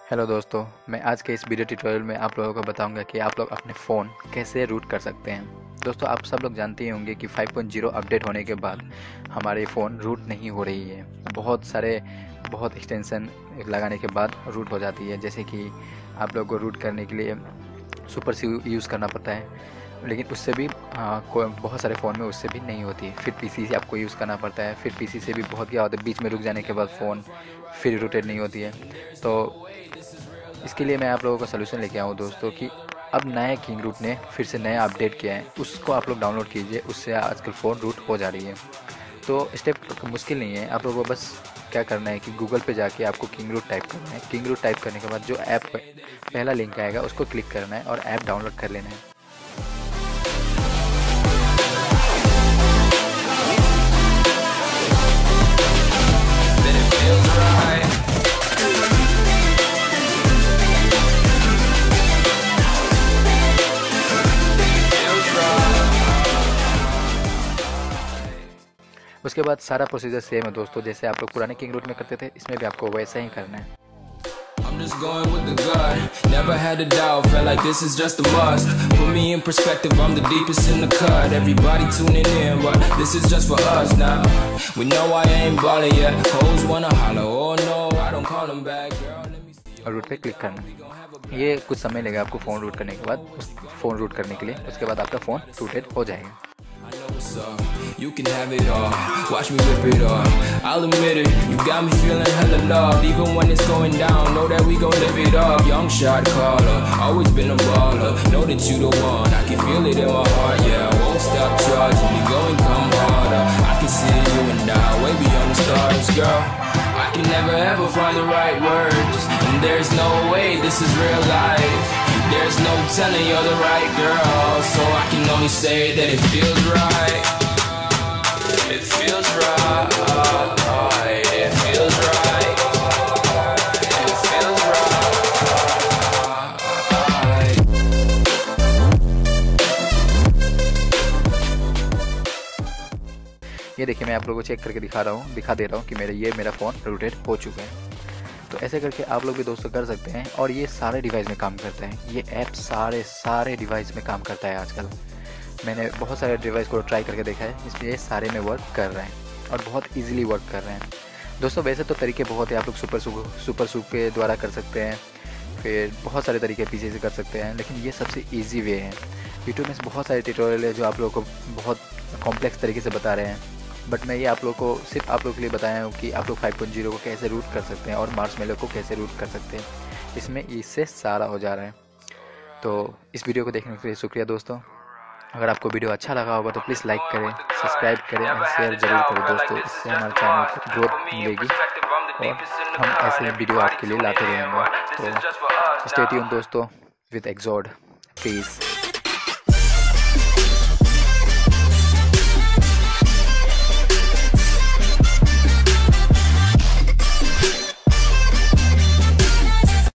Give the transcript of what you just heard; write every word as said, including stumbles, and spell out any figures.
Hello दोस्तों, मैं आज के इस वीडियो ट्यूटोरियल में आप लोगों को बताऊंगा कि आप लोग अपने फ़ोन कैसे रूट कर सकते हैं। दोस्तों, आप सब लोग जानते ही होंगे कि फाइव पॉइंट ज़ीरो अपडेट होने के बाद हमारे फ़ोन रूट नहीं हो रही है। बहुत सारे बहुत एक्सटेंशन लगाने के बाद रूट हो जाती है। जैसे कि आप लोग को रूट करने के लिए सुपर सी यूज़ करना पड़ता है, लेकिन उससे भी हाँ, कोई बहुत सारे फ़ोन में उससे भी नहीं होती। फिर पीसी से आपको यूज़ करना पड़ता है। फिर पीसी से भी बहुत क्या होता है, बीच में रुक जाने के बाद फ़ोन फिर रूटेड नहीं होती है। तो इसके लिए मैं आप लोगों का सलूशन लेके आऊँ दोस्तों कि अब नए किंग रूट ने फिर से नया अपडेट किया है, उसको आप लोग डाउनलोड कीजिए। उससे आजकल फ़ोन रूट हो जा रही है। तो स्टेप मुश्किल नहीं है। आप लोगों को बस क्या करना है कि गूगल पे जाके आपको किंग रूट टाइप करना है। किंग रूट टाइप करने के बाद जो ऐप पहला लिंक आएगा उसको क्लिक करना है और ऐप डाउनलोड कर लेना है। उसके बाद सारा प्रोसीजर सेम है दोस्तों, जैसे आप लोग पुराने किंग रूट में करते थे, इसमें भी आपको वैसा ही करना है। I'm just going with the gut. Never had a doubt, felt like this is just a must. Put me in perspective, I'm the deepest in the cut. Everybody tuning in, but this is just for us now. We know I ain't ballin' yet. Hoes wanna holler, oh no, I don't call them back, girl. Let me see. और route पे click करना। ये कुछ समय लगेगा आपको phone root करने के बाद, फ़ोन रूट करने के लिए। उसके बाद आपका फ़ोन रूटेड हो जाएगा। I know what's up, you can have it all. Watch me rip it off. I'll admit it, you got me feeling hella loved. Even when it's going down, know that we gon' live it up. Young shot caller, always been a baller. Know that you the one, I can feel it in my heart. Yeah, I won't stop charging, you go and come harder. I can see you and I, way beyond the stars, girl. I can never ever find the right words, and there's no way this is real life. There's no telling you're the right girl, so I can only say that it feels right. It feels right. It feels right. It feels right. ये देखिए, मैं आप लोगों को check करके दिखा रहा हूँ दिखा दे रहा हूँ कि मेरे ये मेरा फ़ोन रूटेड हो चुका है। तो ऐसे करके आप लोग भी दोस्तों कर सकते हैं, और ये सारे डिवाइस में काम करता है। ये ऐप सारे सारे डिवाइस में काम करता है आजकल। मैंने बहुत सारे डिवाइस को ट्राई करके देखा है, इसलिए सारे में वर्क कर रहे हैं और बहुत इजीली वर्क कर रहे हैं दोस्तों। वैसे तो तरीके बहुत है, आप लोग सुपर सूप सुपर सूप के द्वारा कर सकते हैं, फिर बहुत सारे तरीके पीछे से कर सकते हैं, लेकिन ये सबसे ईजी वे है। यूट्यूब में बहुत सारे ट्यूटोरियल है जो आप लोगों को बहुत कॉम्प्लेक्स तरीके से बता रहे हैं, बट मैं ये आप लोग को सिर्फ आप लोग के लिए बताया हूँ कि आप लोग फाइव पॉइंट ज़ीरो को कैसे रूट कर सकते हैं और मार्शमैलो को कैसे रूट कर सकते हैं। इसमें इससे सारा हो जा रहा है। तो इस वीडियो को देखने के लिए शुक्रिया दोस्तों। अगर आपको वीडियो अच्छा लगा होगा तो प्लीज़ लाइक करें, सब्सक्राइब करें और शेयर ज़रूर करें दोस्तों। इससे हमारे चैनल को ग्रोथ मिलेगी और हम ऐसे वीडियो आपके लिए लाते रहेंगे। तो स्टे ट्यून दोस्तों विद एक्सॉड। पीस।